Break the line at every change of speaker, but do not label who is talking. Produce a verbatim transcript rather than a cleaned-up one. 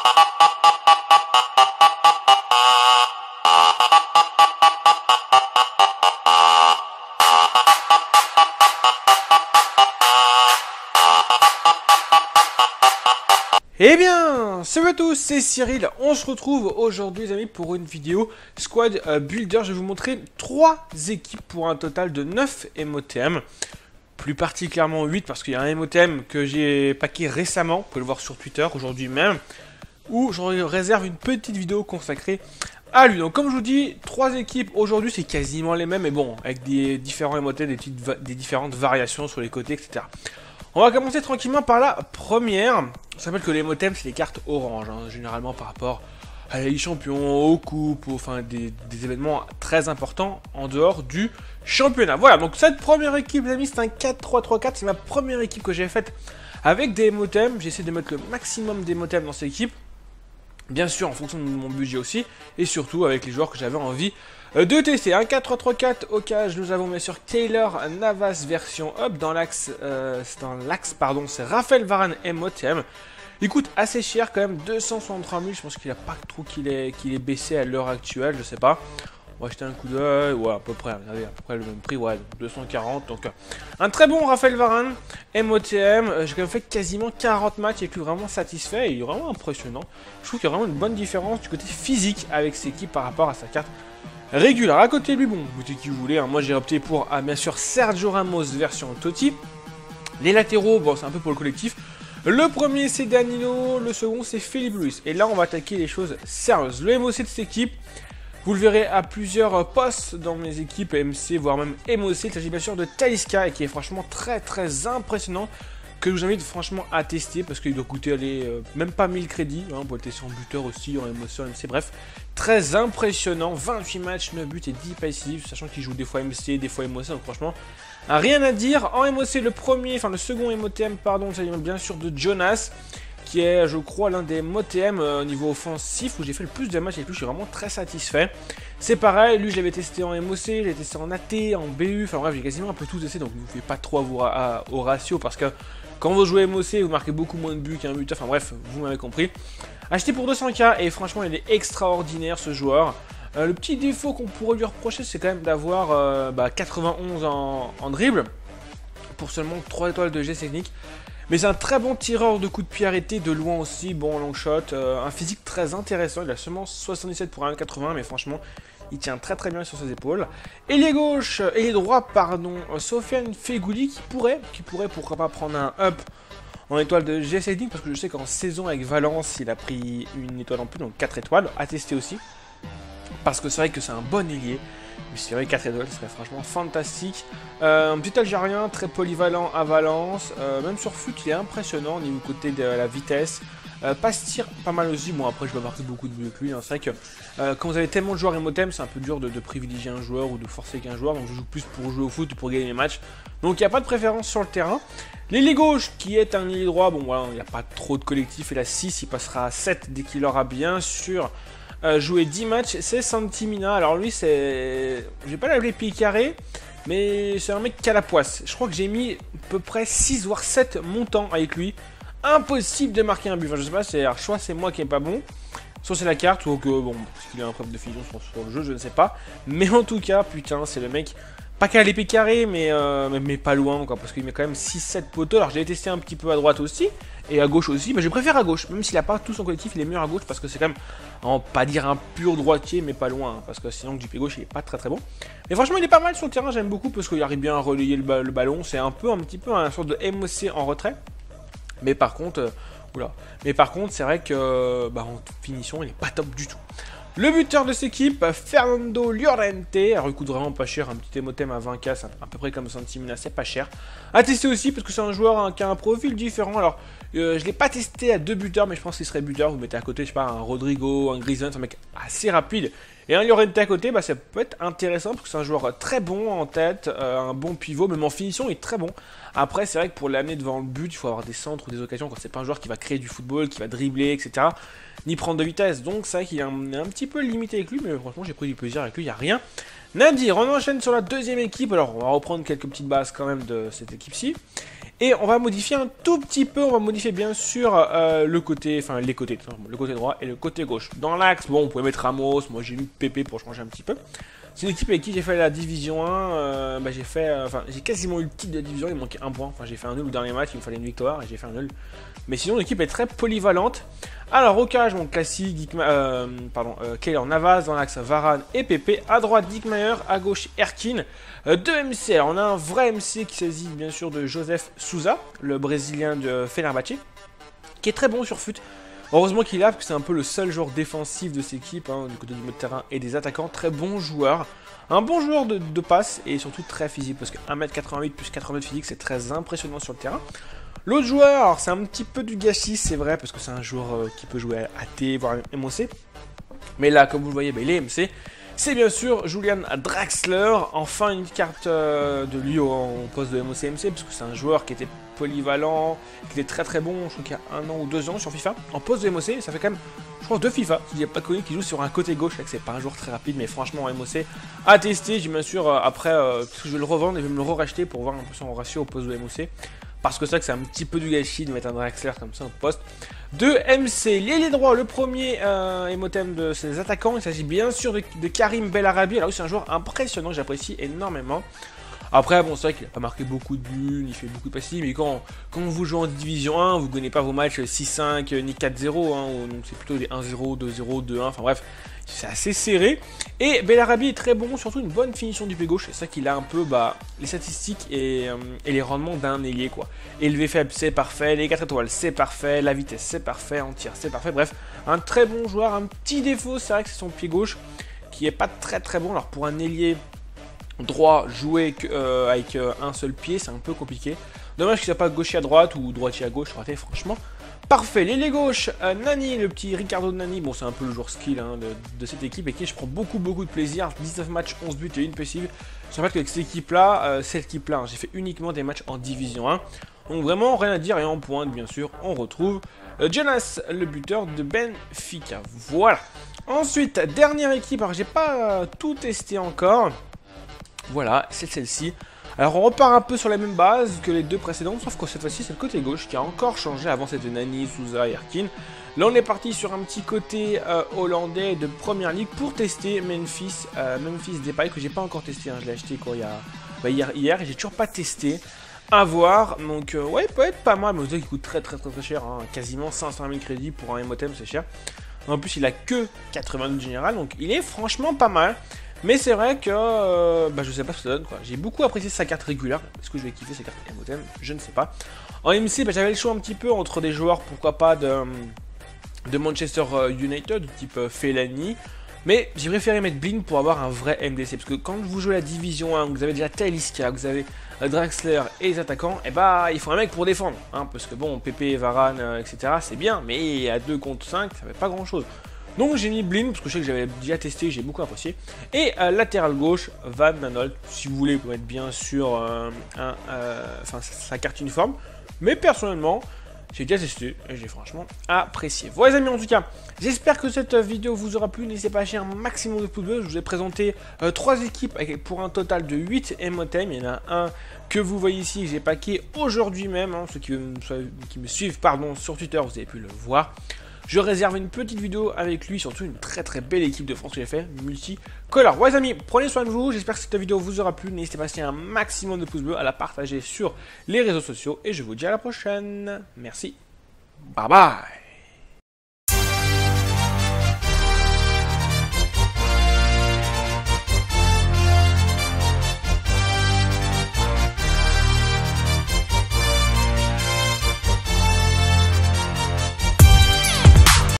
Eh bien, salut à tous, c'est Cyril, on se retrouve aujourd'hui les amis pour une vidéo Squad euh, Builder. Je vais vous montrer trois équipes pour un total de neuf M O T M. Plus particulièrement huit parce qu'il y a un M O T M que j'ai packé récemment, vous pouvez le voir sur Twitter aujourd'hui même, où je réserve une petite vidéo consacrée à lui. Donc comme je vous dis, trois équipes aujourd'hui, c'est quasiment les mêmes, mais bon, avec des différents M O T M, des, petites, des différentes variations sur les côtés, et cetera. On va commencer tranquillement par la première. On s'appelle que les M O T M, c'est les cartes orange, hein, généralement par rapport à la Ligue Champions, aux coupes, aux, enfin des, des événements très importants en dehors du championnat. Voilà, donc cette première équipe, les amis, c'est un quatre trois trois quatre. C'est ma première équipe que j'ai faite avec des M O T M. J'essaie de mettre le maximum des M O T M dans cette équipe. Bien sûr, en fonction de mon budget aussi. Et surtout avec les joueurs que j'avais envie de tester. Un quatre trois trois quatre au cage, nous avons bien sûr Keylor Navas version up. Dans l'axe, euh, dans l'axe pardon, c'est Raphaël Varane M O T M. Il coûte assez cher quand même, deux cent soixante-trois mille. Je pense qu'il a pas trop qu'il est, qu'il est baissé à l'heure actuelle, je sais pas. On va jeter un coup d'œil, ouais, à peu près, regardez, à peu près le même prix, ouais, deux cent quarante. Donc, euh, un très bon Raphaël Varane, M O T M. Euh, J'ai quand même fait quasiment quarante matchs et je suis vraiment satisfait. Et il est vraiment impressionnant. Je trouve qu'il y a vraiment une bonne différence du côté physique avec cette équipe par rapport à sa carte régulière. À côté de lui, bon, vous mettez qui vous voulez. Hein. Moi, j'ai opté pour, ah, bien sûr, Sergio Ramos version Totti. Les latéraux, bon, c'est un peu pour le collectif. Le premier, c'est Danilo. Le second, c'est Felipe Luis. Et là, on va attaquer les choses sérieuses. Le M O C de cette équipe, vous le verrez à plusieurs postes dans mes équipes M C, voire même M O C. Il s'agit bien sûr de Talisca et qui est franchement très très impressionnant, que je vous invite franchement à tester parce qu'il doit coûter aller, euh, même pas mille crédits. Hein, on peut le tester en buteur aussi, en M O C, en M C, bref. Très impressionnant, vingt-huit matchs, neuf buts et dix passifs, sachant qu'il joue des fois M C, des fois M O C, donc franchement, rien à dire. En M O C, le premier, enfin le second M O T M, pardon, il s'agit bien sûr de Jonas, qui est, je crois, l'un des M O T M au euh, niveau offensif où j'ai fait le plus de matchs avec lui. Je suis vraiment très satisfait. C'est pareil, lui je l'avais testé en M O C, je l'ai testé en A T, en B U, enfin bref, j'ai quasiment un peu tout testé, donc ne vous faites pas trop vous ra au ratio parce que quand vous jouez M O C, vous marquez beaucoup moins de buts qu'un buteur, enfin bref, vous m'avez compris. Acheté pour deux cents K et franchement il est extraordinaire ce joueur. Euh, le petit défaut qu'on pourrait lui reprocher, c'est quand même d'avoir euh, bah, quatre-vingt-onze en, en dribble pour seulement trois étoiles de geste technique. Mais c'est un très bon tireur de coups de pied arrêtés, de loin aussi, bon long shot, euh, un physique très intéressant, il a seulement soixante-dix-sept pour un mètre quatre-vingts, mais franchement, il tient très très bien sur ses épaules. Ailier gauche, ailier droit, pardon, Sofiane Feghouli qui pourrait, qui pourrait pourquoi pas prendre un up en étoile de G S technique, parce que je sais qu'en saison avec Valence, il a pris une étoile en plus, donc quatre étoiles, à tester aussi. Parce que c'est vrai que c'est un bon ailier. Mais c'est vrai, quatre étoiles, ce serait franchement fantastique. Euh, un petit Algérien, très polyvalent à Valence. Euh, même sur foot, il est impressionnant au niveau côté de la vitesse. Euh, passe-tir, pas mal aussi. Bon, après, je vais marquer beaucoup de buts avec lui. Hein. C'est vrai que euh, quand vous avez tellement de joueurs M O T M, c'est un peu dur de, de privilégier un joueur ou de forcer qu'un joueur. Donc, je joue plus pour jouer au foot ou pour gagner les matchs. Donc, il n'y a pas de préférence sur le terrain. L'ailier gauche, qui est un ailier droit, bon, voilà, il n'y a pas trop de collectif. Il a six, il passera à sept dès qu'il aura bien sûr Euh, jouer dix matchs, c'est Santi Mina. Alors lui c'est, je vais pas l'appeler pied carré, mais c'est un mec qui a la poisse. Je crois que j'ai mis à peu près six voire sept montants avec lui. Impossible de marquer un but. Enfin je sais pas, c'est soit c'est moi qui est pas bon, soit c'est la carte, ou que bon, parce qu'il a un problème de finition sur, sur le jeu, je ne sais pas. Mais en tout cas, putain, c'est le mec, pas qu'à l'épée carré, mais, euh, mais, mais pas loin, quoi, parce qu'il met quand même six sept poteaux. Alors j'ai testé un petit peu à droite aussi, et à gauche aussi, mais je préfère à gauche, même s'il n'a pas tout son collectif, il est mieux à gauche, parce que c'est quand même, en pas dire un pur droitier, mais pas loin, hein, parce que sinon du pied gauche, il est pas très très bon. Mais franchement, il est pas mal sur le terrain, j'aime beaucoup, parce qu'il arrive bien à relayer le, ba le ballon, c'est un peu, un petit peu, un sorte de M O C en retrait, mais par contre, euh, oula, mais par contre, c'est vrai que, bah, en finition, il est pas top du tout. Le buteur de cette équipe, Fernando Llorente. Alors il coûte vraiment pas cher, un petit M O T M à vingt K, c'est à peu près comme Santi Mina, c'est pas cher. À tester aussi parce que c'est un joueur hein, qui a un profil différent. Alors euh, je l'ai pas testé à deux buteurs, mais je pense qu'il serait buteur. Vous mettez à côté, je sais pas, un Rodrigo, un Griezmann, c'est un mec assez rapide. Et un Llorente à côté, bah, ça peut être intéressant parce que c'est un joueur très bon en tête, euh, un bon pivot, même en finition, il est très bon. Après, c'est vrai que pour l'amener devant le but, il faut avoir des centres ou des occasions quand c'est pas un joueur qui va créer du football, qui va dribbler, et cetera. Ni prendre de vitesse. Donc, c'est vrai qu'il est un, un petit peu limité avec lui, mais franchement, j'ai pris du plaisir avec lui, il n'y a rien à dire. On enchaîne sur la deuxième équipe. Alors, on va reprendre quelques petites bases quand même de cette équipe-ci. Et on va modifier un tout petit peu, on va modifier bien sûr euh, le côté, enfin les côtés, le côté droit et le côté gauche. Dans l'axe, bon, on pouvait mettre Ramos, moi j'ai mis Pépé pour changer un petit peu. C'est une équipe avec qui j'ai fait la division un, euh, bah, j'ai fait, euh, enfin j'ai quasiment eu le titre de division, il me manquait un point, enfin j'ai fait un nul au dernier match, il me fallait une victoire et j'ai fait un nul. Mais sinon l'équipe est très polyvalente. Alors au cage, mon classique, Dickma euh, pardon, euh, Keylor Navas, dans l'axe Varane et Pépé, à droite Dickmayer, à gauche Erkin. Euh, deux M C, alors on a un vrai M C qui s'agit bien sûr de Joseph Souza, le brésilien de Fenerbahçe, qui est très bon sur foot. Heureusement qu'il a, parce que c'est un peu le seul joueur défensif de cette équipe, hein, du côté du milieu de terrain et des attaquants. Très bon joueur, un bon joueur de, de passe et surtout très physique, parce que un mètre quatre-vingt-huit plus quatre-vingt-deux de physique, c'est très impressionnant sur le terrain. L'autre joueur, alors c'est un petit peu du gâchis, c'est vrai, parce que c'est un joueur euh, qui peut jouer à T, voire M O C. Mais là, comme vous le voyez, bah, il est M C. C'est bien sûr Julian Draxler, enfin une carte euh, de lui au, au poste de M O C M C, parce que c'est un joueur qui était polyvalent, qui était très très bon, je crois qu'il y a un an ou deux ans sur FIFA, en poste de M O C, ça fait quand même, je pense, deux FIFA, il n'y a pas connu qui joue sur un côté gauche, c'est pas un joueur très rapide, mais franchement en M O C, à tester, j'ai bien sûr, euh, après, euh, parce que je vais le revendre et je vais me le re-racheter pour voir un peu son ratio au poste de M O C, parce que c'est vrai que c'est un petit peu du gâchis de mettre un Draxler comme ça au poste. De M C, l'ailier droit, le premier euh, émothème de ses attaquants, il s'agit bien sûr de, de Karim Bellarabi. Alors oui, c'est un joueur impressionnant, j'apprécie énormément. Après, bon, c'est vrai qu'il n'a pas marqué beaucoup de buts, il fait beaucoup de passes, mais quand, quand vous jouez en division un, vous ne gagnez pas vos matchs six cinq ni quatre zéro, hein, donc c'est plutôt des un zéro, deux zéro, deux un, enfin bref, c'est assez serré. Et Bellarabi est très bon, surtout une bonne finition du pied gauche, c'est ça qu'il a un peu bah, les statistiques et, euh, et les rendements d'un ailier, quoi. Élevé faible, c'est parfait, les quatre étoiles, c'est parfait, la vitesse, c'est parfait, en tir, c'est parfait, bref, un très bon joueur. Un petit défaut, c'est vrai que c'est son pied gauche, qui est pas très très bon, alors pour un ailier droit jouer euh, avec euh, un seul pied, c'est un peu compliqué. Dommage qu'il soit pas gaucher à droite ou droitier à gauche, raté franchement. Parfait, l'ailier gauche, euh, Nani, le petit Ricardo Nani, bon c'est un peu le joueur skill hein, de, de cette équipe et qui je prends beaucoup beaucoup de plaisir, dix-neuf matchs, onze buts et une passive. Je rappelle qu'avec cette équipe là, euh, cette équipe là, hein, j'ai fait uniquement des matchs en division un. Donc vraiment rien à dire et en pointe bien sûr, on retrouve euh, Jonas, le buteur de Benfica. Voilà. Ensuite, dernière équipe, alors j'ai pas euh, tout testé encore. Voilà, c'est celle-ci. Alors on repart un peu sur la même base que les deux précédentes, sauf que cette fois-ci c'est le côté gauche qui a encore changé. Avant c'était Nani, Souza et Erkin. Là on est parti sur un petit côté euh, hollandais de première ligue pour tester Memphis, euh, Memphis Depay que j'ai pas encore testé. Hein. Je l'ai acheté quoi, il y a, bah, hier, hier et j'ai toujours pas testé. À voir, donc euh, ouais, il peut être pas mal, mais vous savez qu'il coûte très très très très cher, hein. Quasiment cinq cent mille crédits pour un Emotem, c'est cher. En plus il a que quatre-vingt-deux général, donc il est franchement pas mal. Mais c'est vrai que euh, bah, je sais pas ce que ça donne quoi. J'ai beaucoup apprécié sa carte régulière. Est-ce que je vais kiffer sa carte Emotem? Je ne sais pas. En M C, bah, j'avais le choix un petit peu entre des joueurs, pourquoi pas, de, de Manchester United, du type euh, Fellaini. Mais j'ai préféré mettre Blind pour avoir un vrai M D C. Parce que quand vous jouez la division un, vous avez déjà Talisca, vous avez euh, Draxler et les attaquants, et bah il faut un mec pour défendre. Hein, parce que bon, Pépé, Varane, euh, et cetera c'est bien, mais à deux contre cinq, ça fait pas grand chose. Donc j'ai mis Blind, parce que je sais que j'avais déjà testé, j'ai beaucoup apprécié. Et euh, latéral gauche, Van Aanholt, si vous voulez, vous pouvez mettre bien sûr euh, un, euh, sa, sa carte uniforme. Mais personnellement, j'ai déjà testé et j'ai franchement apprécié. Voilà les amis, en tout cas, j'espère que cette vidéo vous aura plu. N'hésitez pas à lâcher un maximum de pouces bleus. Je vous ai présenté euh, trois équipes avec, pour un total de huit Emotem. Il y en a un que vous voyez ici, que j'ai packé aujourd'hui même. Hein, ceux qui me, qui me suivent pardon, sur Twitter, vous avez pu le voir. Je réserve une petite vidéo avec lui, surtout une très très belle équipe de France que j'ai fait, multicolore. Ouais les amis, prenez soin de vous, j'espère que cette vidéo vous aura plu. N'hésitez pas à laisser un maximum de pouces bleus, à la partager sur les réseaux sociaux. Et je vous dis à la prochaine. Merci. Bye bye.